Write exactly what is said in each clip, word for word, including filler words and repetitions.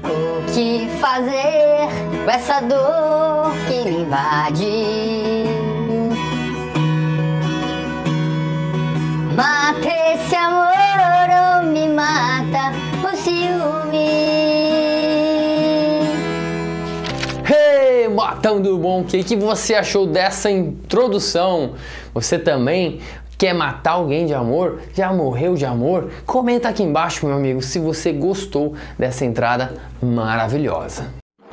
O que fazer com essa dor que me invade? Mata esse amor ou me mata o ciúme? Hey, Matando Bom, o que, que você achou dessa introdução? Você também quer matar alguém de amor? Já morreu de amor? Comenta aqui embaixo, meu amigo, se você gostou dessa entrada maravilhosa.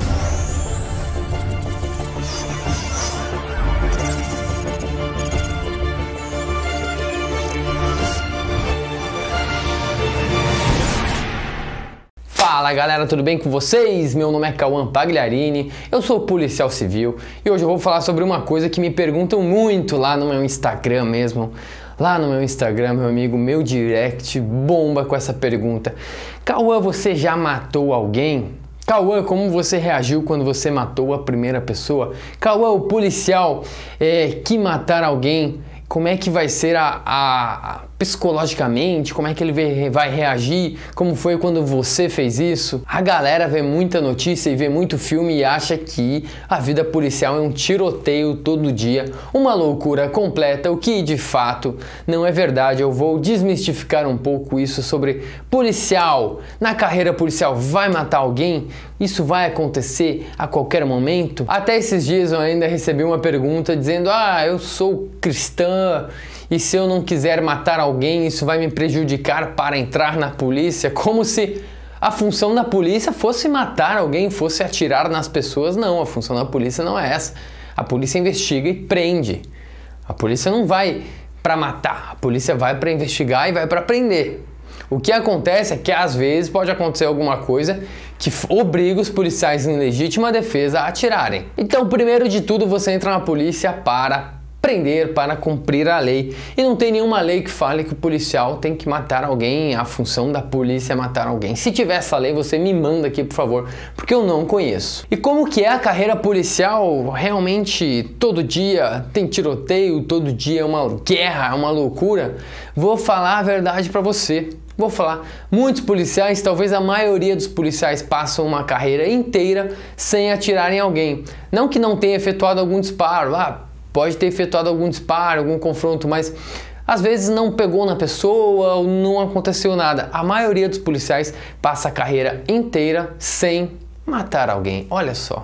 Fala galera, tudo bem com vocês? Meu nome é Cauã Pagliarini, eu sou policial civil e hoje eu vou falar sobre uma coisa que me perguntam muito lá no meu Instagram mesmo. Lá no meu Instagram, meu amigo, meu direct bomba com essa pergunta. Cauã, você já matou alguém? Cauã, como você reagiu quando você matou a primeira pessoa? Cauã, o policial é, que matar alguém, como é que vai ser a, a, a psicologicamente, como é que ele vai reagir, como foi quando você fez isso? A galera vê muita notícia e vê muito filme e acha que a vida policial é um tiroteio todo dia, uma loucura completa, o que de fato não é verdade. Eu vou desmistificar um pouco isso sobre policial. Na carreira policial vai matar alguém? Isso vai acontecer a qualquer momento? Até esses dias eu ainda recebi uma pergunta dizendo: ah, eu sou cristã e se eu não quiser matar alguém, isso vai me prejudicar para entrar na polícia? Como se a função da polícia fosse matar alguém, fosse atirar nas pessoas. Não, a função da polícia não é essa. A polícia investiga e prende. A polícia não vai para matar, a polícia vai para investigar e vai para prender. O que acontece é que às vezes pode acontecer alguma coisa que obriga os policiais em legítima defesa a atirarem. Então, primeiro de tudo, você entra na polícia para prender, para cumprir a lei. E não tem nenhuma lei que fale que o policial tem que matar alguém, a função da polícia é matar alguém. Se tiver essa lei, você me manda aqui, por favor, porque eu não conheço. E como que é a carreira policial? Realmente, todo dia tem tiroteio, todo dia é uma guerra, é uma loucura? Vou falar a verdade para você. Vou falar, muitos policiais, talvez a maioria dos policiais passam uma carreira inteira sem atirar em alguém. Não que não tenha efetuado algum disparo, ah, pode ter efetuado algum disparo, algum confronto, mas às vezes não pegou na pessoa ou não aconteceu nada. A maioria dos policiais passa a carreira inteira sem matar alguém. Olha só.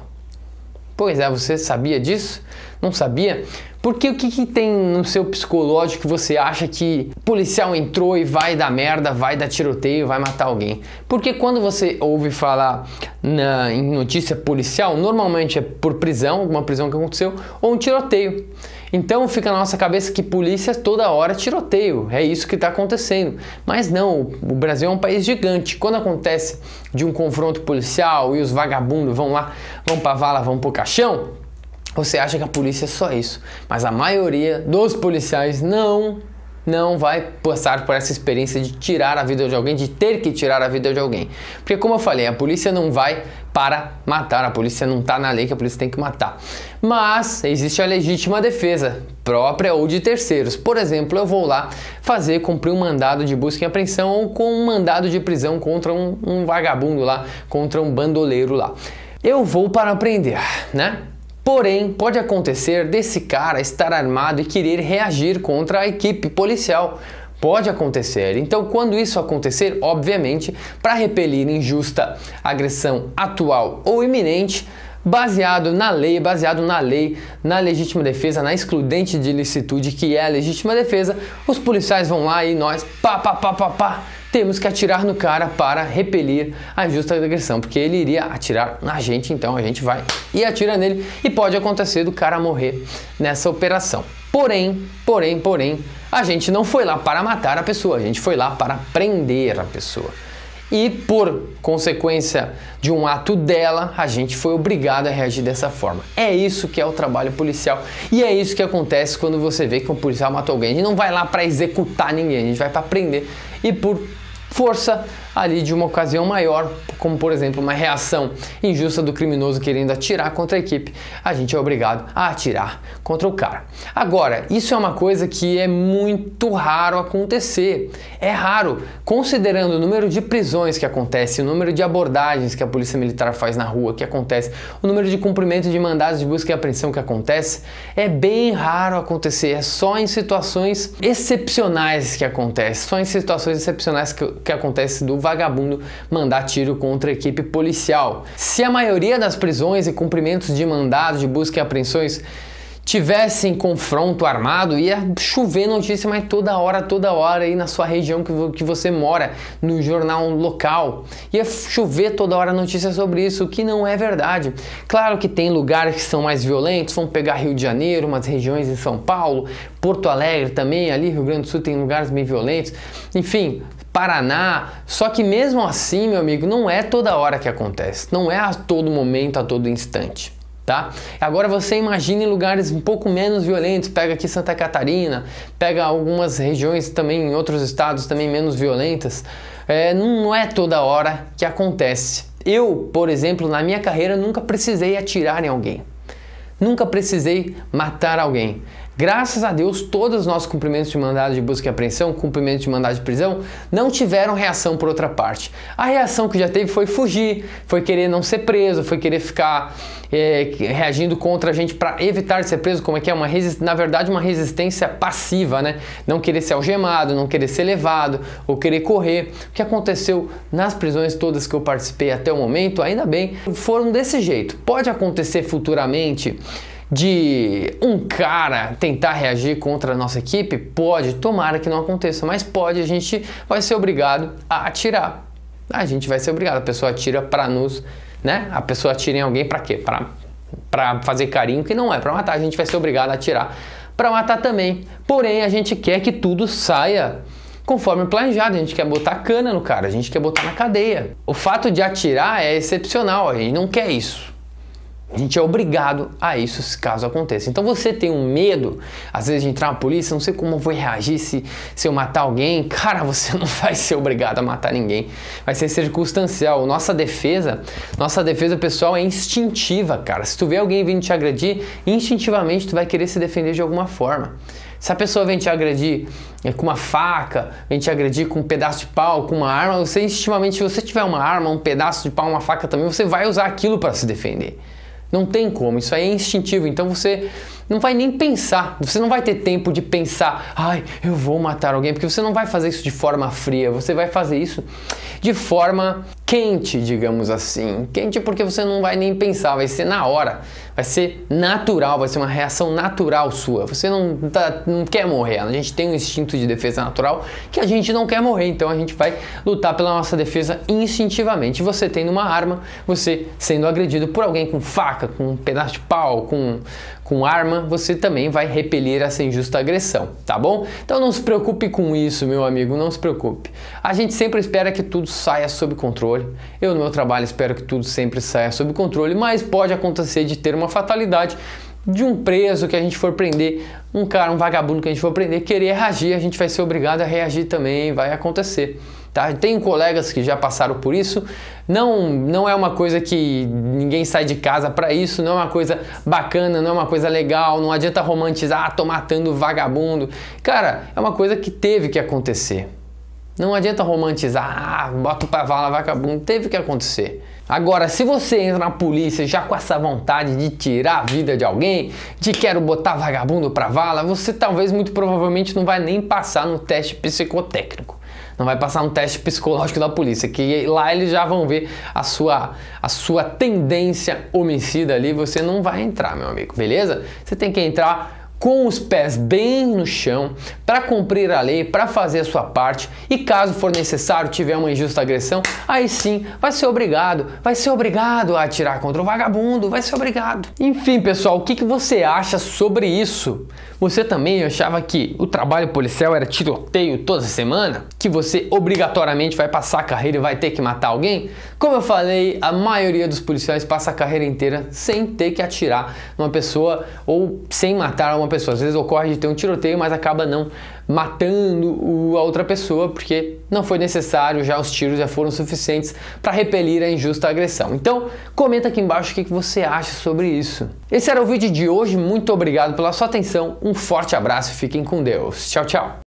Pois é, você sabia disso? Não sabia? Porque o que, que tem no seu psicológico que você acha que policial entrou e vai dar merda, vai dar tiroteio, vai matar alguém? Porque quando você ouve falar na, em notícia policial, normalmente é por prisão, alguma prisão que aconteceu, ou um tiroteio. Então fica na nossa cabeça que polícia toda hora é tiroteio, é isso que está acontecendo. Mas não, o Brasil é um país gigante. Quando acontece de um confronto policial e os vagabundos vão lá, vão pra vala, vão pro caixão, você acha que a polícia é só isso. Mas a maioria dos policiais não, não vai passar por essa experiência de tirar a vida de alguém, de ter que tirar a vida de alguém. Porque como eu falei, a polícia não vai para matar, a polícia não está na lei que a polícia tem que matar. Mas existe a legítima defesa, própria ou de terceiros. Por exemplo, eu vou lá fazer, cumprir um mandado de busca e apreensão ou com um mandado de prisão contra um, um vagabundo lá, contra um bandoleiro lá. Eu vou para prender, né? Porém, pode acontecer desse cara estar armado e querer reagir contra a equipe policial. Pode acontecer. Então, quando isso acontecer, obviamente, para repelir injusta agressão atual ou iminente, baseado na lei, baseado na lei, na legítima defesa, na excludente de ilicitude, que é a legítima defesa, os policiais vão lá e nós, pá, pá, pá, pá, pá, temos que atirar no cara para repelir a injusta agressão, porque ele iria atirar na gente, então a gente vai e atira nele e pode acontecer do cara morrer nessa operação. Porém, porém, porém, a gente não foi lá para matar a pessoa, a gente foi lá para prender a pessoa. E por consequência de um ato dela, a gente foi obrigado a reagir dessa forma. É isso que é o trabalho policial e é isso que acontece quando você vê que um policial matou alguém. A gente não vai lá para executar ninguém, a gente vai para prender e por força ali de uma ocasião maior, como por exemplo uma reação injusta do criminoso querendo atirar contra a equipe, a gente é obrigado a atirar contra o cara. Agora, isso é uma coisa que é muito raro acontecer. É raro, considerando o número de prisões que acontece, o número de abordagens que a polícia militar faz na rua que acontece, o número de cumprimento de mandados de busca e apreensão que acontece, é bem raro acontecer. É só em situações excepcionais que acontece, só em situações excepcionais que, que acontece do vagabundo mandar tiro contra a equipe policial. Se a maioria das prisões e cumprimentos de mandados de busca e apreensões tivessem confronto armado, ia chover notícia, mas toda hora, toda hora aí na sua região que, que você mora, no jornal local, ia chover toda hora notícia sobre isso, o que não é verdade. Claro que tem lugares que são mais violentos, vamos pegar Rio de Janeiro, umas regiões em São Paulo, Porto Alegre também, ali Rio Grande do Sul tem lugares bem violentos, enfim, Paraná, só que mesmo assim, meu amigo, não é toda hora que acontece, não é a todo momento, a todo instante. Tá? Agora você imagine em lugares um pouco menos violentos, pega aqui Santa Catarina, pega algumas regiões também em outros estados também menos violentas, é, não é toda hora que acontece. Eu, por exemplo, na minha carreira nunca precisei atirar em alguém, nunca precisei matar alguém. Graças a Deus, todos os nossos cumprimentos de mandado de busca e apreensão, cumprimentos de mandado de prisão, não tiveram reação por outra parte. A reação que já teve foi fugir, foi querer não ser preso, foi querer ficar é, reagindo contra a gente para evitar de ser preso, como é que é? Uma na verdade, uma resistência passiva, né? Não querer ser algemado, não querer ser levado, ou querer correr. O que aconteceu nas prisões todas que eu participei até o momento, ainda bem, foram desse jeito. Pode acontecer futuramente de um cara tentar reagir contra a nossa equipe? Pode, tomara que não aconteça, mas pode, a gente vai ser obrigado a atirar. A gente vai ser obrigado, a pessoa atira para nos, né? A pessoa atira em alguém para quê? Para para fazer carinho, que não é para matar, a gente vai ser obrigado a atirar para matar também. Porém, a gente quer que tudo saia conforme planejado, a gente quer botar cana no cara, a gente quer botar na cadeia. O fato de atirar é excepcional, a gente não quer isso. A gente é obrigado a isso caso aconteça. Então você tem um medo, às vezes, de entrar na polícia, não sei como eu vou reagir se, se eu matar alguém. Cara, você não vai ser obrigado a matar ninguém. Vai ser circunstancial. Nossa defesa, nossa defesa pessoal é instintiva, cara. Se tu vê alguém vindo te agredir, instintivamente tu vai querer se defender de alguma forma. Se a pessoa vem te agredir com uma faca, vem te agredir com um pedaço de pau, com uma arma, você instintivamente, se você tiver uma arma, um pedaço de pau, uma faca também, você vai usar aquilo para se defender. Não tem como, isso aí é instintivo, então você não vai nem pensar, você não vai ter tempo de pensar, ai, eu vou matar alguém, porque você não vai fazer isso de forma fria, você vai fazer isso de forma quente, digamos assim. Quente porque você não vai nem pensar, vai ser na hora, vai ser natural, vai ser uma reação natural sua. Você não, tá, não quer morrer, a gente tem um instinto de defesa natural que a gente não quer morrer, então a gente vai lutar pela nossa defesa instintivamente. Você tendo uma arma, você sendo agredido por alguém com faca, com um pedaço de pau, com, com arma, você também vai repelir essa injusta agressão, tá bom? Então não se preocupe com isso, meu amigo, não se preocupe. A gente sempre espera que tudo saia sob controle. Eu no meu trabalho espero que tudo sempre saia sob controle, mas pode acontecer de ter uma fatalidade de um preso que a gente for prender, um cara, um vagabundo que a gente for prender, querer reagir, a gente vai ser obrigado a reagir também, vai acontecer. Tá? Tem colegas que já passaram por isso, não, não é uma coisa que ninguém sai de casa para isso, não é uma coisa bacana, não é uma coisa legal, não adianta romantizar, ah, tô matando vagabundo. Cara, é uma coisa que teve que acontecer. Não adianta romantizar, ah, bota pra vala vagabundo, teve que acontecer. Agora, se você entra na polícia já com essa vontade de tirar a vida de alguém, de quero botar vagabundo pra vala, você talvez, muito provavelmente, não vai nem passar no teste psicotécnico. Não vai passar no teste psicológico da polícia, que lá eles já vão ver a sua, a sua tendência homicida ali, você não vai entrar, meu amigo, beleza? Você tem que entrar com os pés bem no chão, para cumprir a lei, para fazer a sua parte, e caso for necessário, tiver uma injusta agressão, aí sim, vai ser obrigado, vai ser obrigado a atirar contra o vagabundo, vai ser obrigado. Enfim, pessoal, o que, que você acha sobre isso? Você também achava que o trabalho policial era tiroteio toda semana? Que você obrigatoriamente vai passar a carreira e vai ter que matar alguém? Como eu falei, a maioria dos policiais passa a carreira inteira sem ter que atirar numa pessoa ou sem matar uma uma pessoa. Às vezes ocorre de ter um tiroteio, mas acaba não matando o, a outra pessoa, porque não foi necessário, já os tiros já foram suficientes para repelir a injusta agressão. Então, comenta aqui embaixo o que você acha sobre isso. Esse era o vídeo de hoje, muito obrigado pela sua atenção, um forte abraço e fiquem com Deus. Tchau, tchau!